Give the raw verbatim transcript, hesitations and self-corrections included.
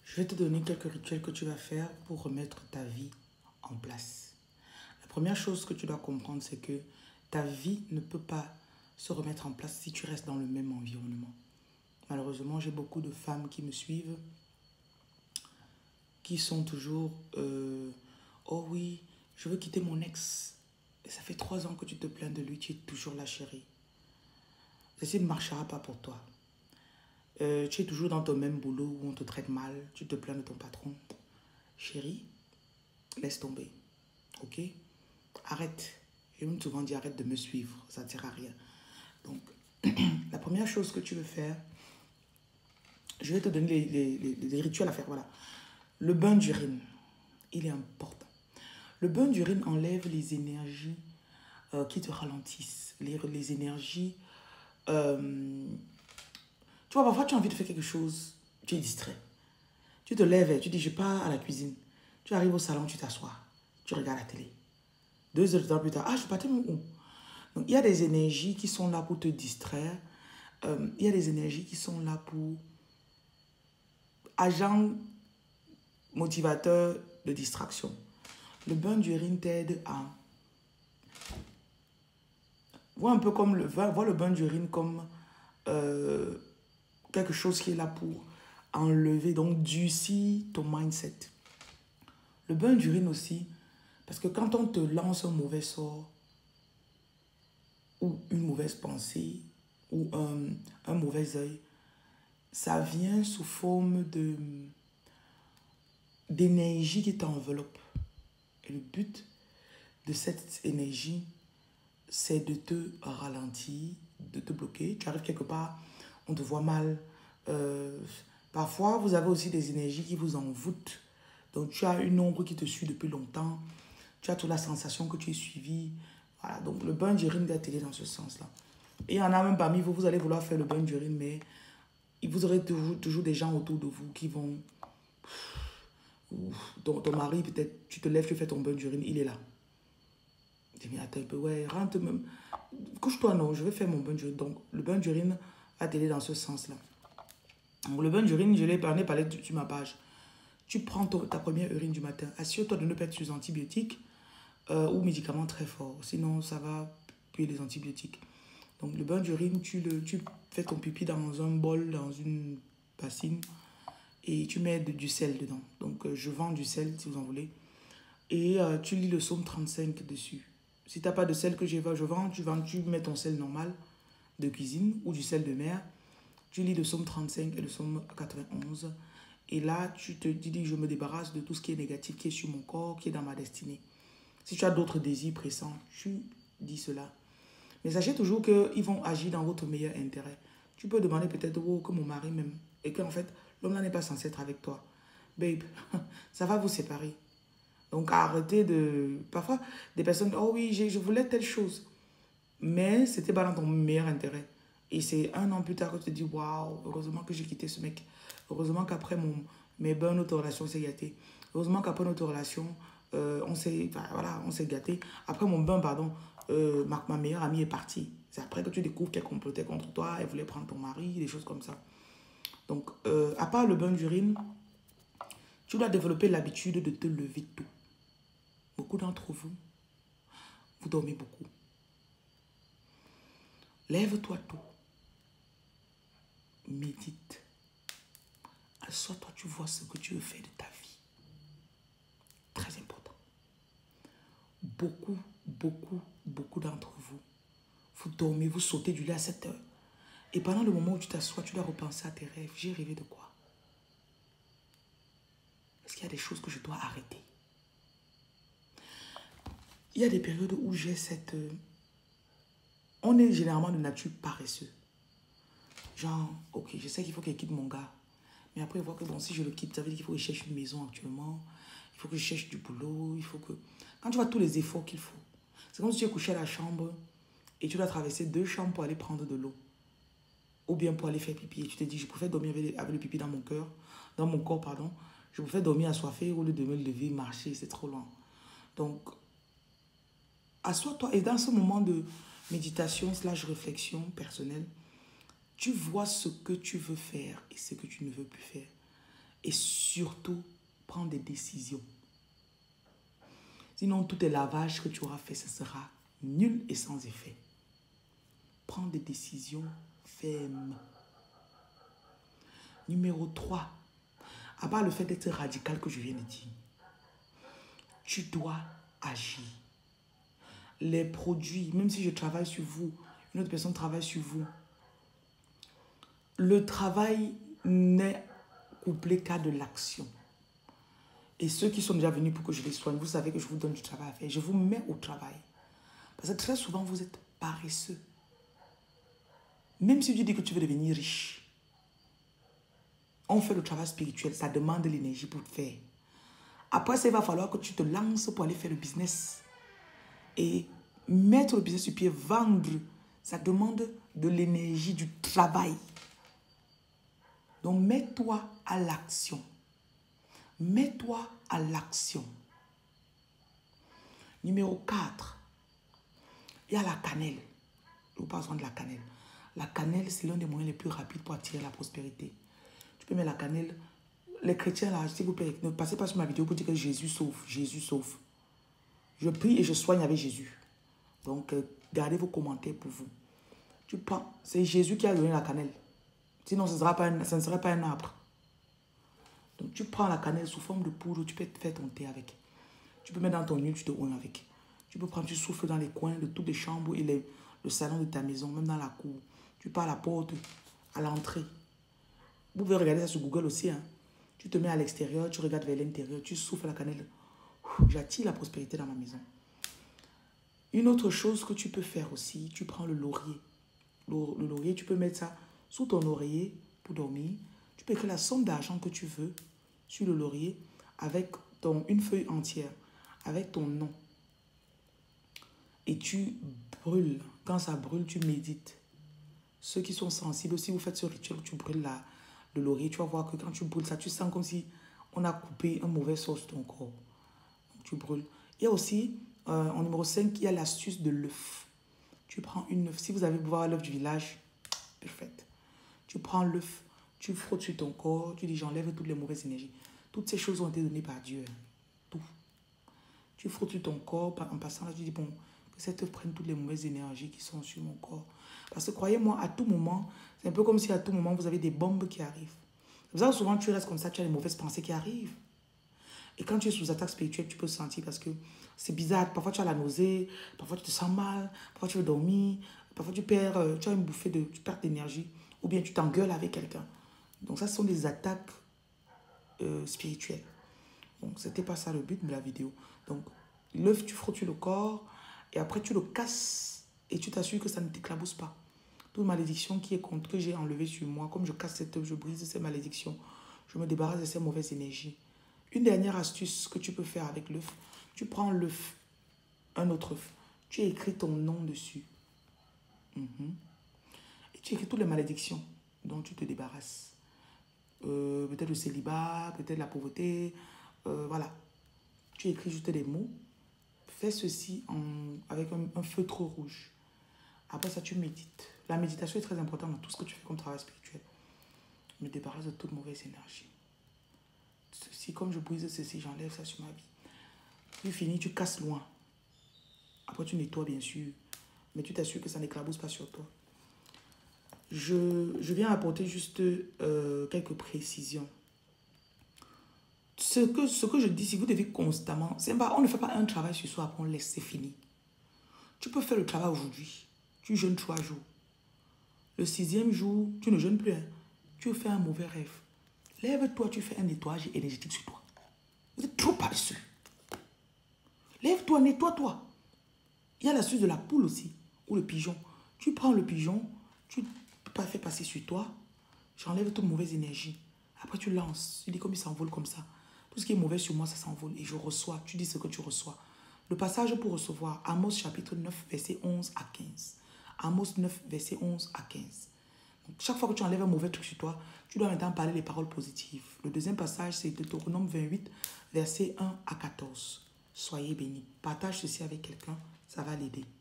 Je vais te donner quelques rituels que tu vas faire pour remettre ta vie en place. La première chose que tu dois comprendre, c'est que ta vie ne peut pas se remettre en place si tu restes dans le même environnement. Malheureusement, j'ai beaucoup de femmes qui me suivent, qui sont toujours euh, oh oui, je veux quitter mon ex. Et ça fait trois ans que tu te plains de lui, tu es toujours la chérie. Ceci ne marchera pas pour toi. Euh, tu es toujours dans ton même boulot où on te traite mal, tu te plains de ton patron. Chérie, laisse tomber. Ok? Arrête. J'ai même souvent dit arrête de me suivre, ça ne sert à rien. Donc, la première chose que tu veux faire, je vais te donner les, les, les, les rituels à faire. Voilà. Le bain d'urine, il est important. Le bain d'urine enlève les énergies euh, qui te ralentissent, les, les énergies. Euh, tu vois, parfois tu as envie de faire quelque chose, tu es distrait. Tu te lèves et tu dis je pars à la cuisine. Tu arrives au salon, tu t'assois, tu regardes la télé. Deux heures de temps plus tard, ah, je partais où? Donc, il y a des énergies qui sont là pour te distraire. Euh, il y a des énergies qui sont là pour agents motivateurs de distraction. Le bain d'urine t'aide à voir un peu comme le voir le bain d'urine comme euh, quelque chose qui est là pour enlever, donc durcir ton mindset. Le bain d'urine aussi, parce que quand on te lance un mauvais sort, ou une mauvaise pensée, ou un, un mauvais œil, ça vient sous forme de d'énergie qui t'enveloppe. Et le but de cette énergie, c'est de te ralentir, de te bloquer. Tu arrives quelque part, on te voit mal. Euh, parfois, vous avez aussi des énergies qui vous envoûtent. Donc, tu as une ombre qui te suit depuis longtemps. Tu as toute la sensation que tu es suivi. Voilà, donc le bain d'urine doit t'aider dans ce sens-là. Et il y en a même parmi vous, vous allez vouloir faire le bain d'urine, mais vous aurez toujours, toujours des gens autour de vous qui vont... Ton, ton mari, peut-être, tu te lèves, tu fais ton bain d'urine, il est là. Je dis, mais attends un peu, ouais, rentre même. Couche-toi, non, je vais faire mon bain d'urine. Donc, le bain d'urine va t'aider dans ce sens-là. Donc, le bain d'urine, je l'ai parlé, parlé sur ma page. Tu prends ton, ta première urine du matin. Assure-toi de ne pas être sous antibiotiques euh, ou médicaments très forts. Sinon, ça va puer les antibiotiques. Donc, le bain d'urine, tu, le, tu fais ton pipi dans un bol, dans une bassine. Et tu mets de, du sel dedans. Donc, euh, je vends du sel, si vous en voulez. Et euh, tu lis le psaume trente-cinq dessus. Si tu n'as pas de sel que je vends, tu, vends, tu mets ton sel normal de cuisine ou du sel de mer. Tu lis le psaume trente-cinq et le psaume quatre-vingt-onze. Et là, tu te dis, je me débarrasse de tout ce qui est négatif, qui est sur mon corps, qui est dans ma destinée. Si tu as d'autres désirs pressants, tu dis cela. Mais sachez toujours qu'ils vont agir dans votre meilleur intérêt. Tu peux demander peut-être oh, que mon mari m'aime. Et qu'en fait, l'homme là n'est pas censé être avec toi. Babe, ça va vous séparer. Donc arrêtez de... Parfois, des personnes, oh oui, je voulais telle chose. Mais c'était pas dans ton meilleur intérêt. Et c'est un an plus tard que tu te dis, waouh, heureusement que j'ai quitté ce mec. Heureusement qu'après mon, mes bains, notre relation s'est gâtée. Heureusement qu'après notre relation, euh, on s'est enfin, voilà, on s'est gâté. Après mon bain, pardon, euh, ma, ma meilleure amie est partie. C'est après que tu découvres qu'elle complotait contre toi, elle voulait prendre ton mari, des choses comme ça. Donc, euh, à part le bain d'urine, tu dois développer l'habitude de te lever tôt. Beaucoup d'entre vous, vous dormez beaucoup. Lève-toi tôt. Médite. Assois-toi, tu vois ce que tu veux faire de ta vie. Très important. Beaucoup, beaucoup, beaucoup d'entre vous, vous dormez, vous sautez du lit à sept heures. Et pendant le moment où tu t'assois, tu dois repenser à tes rêves. J'ai rêvé de quoi? Est-ce qu'il y a des choses que je dois arrêter? Il y a des périodes où j'ai cette... On est généralement de nature paresseux. Genre, ok, je sais qu'il faut qu'il quitte mon gars. Mais après, il voit que bon, si je le quitte, ça veut dire qu'il faut que je cherche une maison actuellement. Il faut que je cherche du boulot. Il faut que... Quand tu vois tous les efforts qu'il faut, c'est comme si tu es couché à la chambre et tu dois traverser deux chambres pour aller prendre de l'eau. Ou bien pour aller faire pipi. Et tu te dis, je préfère dormir avec, avec le pipi dans mon cœur, dans mon corps, pardon. Je préfère dormir assoiffé au lieu de me lever, marcher, c'est trop loin. Donc, assois-toi et dans ce moment de méditation slash réflexion personnelle, tu vois ce que tu veux faire et ce que tu ne veux plus faire. Et surtout, prends des décisions. Sinon, tout les lavages que tu auras fait, ce sera nul et sans effet. Prends des décisions fermes. Numéro trois. À part le fait d'être radical que je viens de dire, tu dois agir. Les produits, même si je travaille sur vous, une autre personne travaille sur vous, le travail n'est couplé qu'à de l'action. Et ceux qui sont déjà venus pour que je les soigne, vous savez que je vous donne du travail à faire. Je vous mets au travail. Parce que très souvent, vous êtes paresseux. Même si tu dis que tu veux devenir riche, on fait le travail spirituel, ça demande de l'énergie pour le faire. Après ça, il va falloir que tu te lances pour aller faire le business. Et mettre le business sur pied, vendre, ça demande de l'énergie, du travail. Donc, mets-toi à l'action. Mets-toi à l'action. Numéro quatre. Il y a la cannelle. Je vous parle de la cannelle. La cannelle, c'est l'un des moyens les plus rapides pour attirer la prospérité. Tu peux mettre la cannelle. Les chrétiens, là, s'il vous plaît, ne passez pas sur ma vidéo pour dire que Jésus sauve. Jésus sauve. Je prie et je soigne avec Jésus. Donc, euh, gardez vos commentaires pour vous. Tu prends. C'est Jésus qui a donné la cannelle. Sinon, ce, sera pas un, ce ne serait pas un arbre. Donc, tu prends la cannelle sous forme de poudre. Tu peux faire ton thé avec. Tu peux mettre dans ton huile, tu te oignes avec. Tu peux prendre, tu souffles dans les coins de toutes les chambres et les, le salon de ta maison, même dans la cour. Tu pars à la porte, à l'entrée. Vous pouvez regarder ça sur Google aussi. Hein. Tu te mets à l'extérieur, tu regardes vers l'intérieur, tu souffles la cannelle. J'attire la prospérité dans ma maison. Une autre chose que tu peux faire aussi, tu prends le laurier. Le, le laurier, tu peux mettre ça sous ton oreiller pour dormir. Tu peux écrire la somme d'argent que tu veux sur le laurier avec ton, une feuille entière, avec ton nom. Et tu brûles. Quand ça brûle, tu médites. Ceux qui sont sensibles, si vous faites ce rituel, tu brûles la, le laurier, tu vas voir que quand tu brûles ça, tu sens comme si on a coupé un mauvais sauce de ton corps. Donc, tu brûles. Il y a aussi, euh, en numéro cinq, il y a l'astuce de l'œuf. Tu prends une œuf. Si vous avez besoin de l'œuf du village, parfait. Tu prends l'œuf, tu frottes sur ton corps, tu dis j'enlève toutes les mauvaises énergies. Toutes ces choses ont été données par Dieu. Tout. Tu frottes sur ton corps, en passant là, tu dis bon, que cette œuf prenne toutes les mauvaises énergies qui sont sur mon corps. Parce que croyez-moi, à tout moment, c'est un peu comme si à tout moment, vous avez des bombes qui arrivent. C'est pour ça que souvent, tu restes comme ça, tu as les mauvaises pensées qui arrivent. Et quand tu es sous attaque spirituelle, tu peux le sentir parce que c'est bizarre. Parfois, tu as la nausée, parfois, tu te sens mal, parfois, tu veux dormir, parfois, tu perds, euh, tu as une bouffée de, tu perds d'énergie, ou bien tu t'engueules avec quelqu'un. Donc, ça, ce sont des attaques euh, spirituelles. Donc, ce n'était pas ça le but de la vidéo. Donc, l'œuf, tu frottes sur le corps, et après, tu le casses, et tu t'assures que ça ne t'éclabousse pas. Toute malédiction qui est contre, que j'ai enlevée sur moi, comme je casse cette œuf, je brise ces malédictions, je me débarrasse de ces mauvaises énergies. Une dernière astuce que tu peux faire avec l'œuf, tu prends l'œuf, un autre œuf, tu écris ton nom dessus. Mm-hmm. Et tu écris toutes les malédictions dont tu te débarrasses. Euh, peut-être le célibat, peut-être la pauvreté, euh, voilà. Tu écris juste des mots. Fais ceci en, avec un, un feutre rouge. Après ça, tu médites. La méditation est très importante dans tout ce que tu fais comme travail spirituel. Je me débarrasse de toute mauvaise énergie. Ceci, comme je brise ceci, j'enlève ça sur ma vie. Tu finis, tu casses loin. Après, tu nettoies, bien sûr. Mais tu t'assures que ça n'éclabousse pas sur toi. Je, je viens apporter juste euh, quelques précisions. Ce que, ce que je dis, si vous devez constamment... Pas, on ne fait pas un travail sur soi, après on laisse, c'est fini. Tu peux faire le travail aujourd'hui. Tu jeûnes trois jours. Le sixième jour, tu ne jeûnes plus. Hein. Tu fais un mauvais rêve. Lève-toi, tu fais un nettoyage énergétique sur toi. Vous êtes trop paresseux. Lève-toi, nettoie-toi. Il y a l'astuce de la poule aussi, ou le pigeon. Tu prends le pigeon, tu le fais passer sur toi, j'enlève toute mauvaise énergie. Après, tu lances. Tu dis comme il s'envole comme ça. Tout ce qui est mauvais sur moi, ça s'envole. Et je reçois. Tu dis ce que tu reçois. Le passage pour recevoir, Amos chapitre neuf, verset onze à quinze. Amos neuf, verset onze à quinze. Donc, chaque fois que tu enlèves un mauvais truc sur toi, tu dois maintenant parler les paroles positives. Le deuxième passage, c'est Deutéronome vingt-huit, verset un à quatorze. Soyez bénis. Partage ceci avec quelqu'un, ça va l'aider.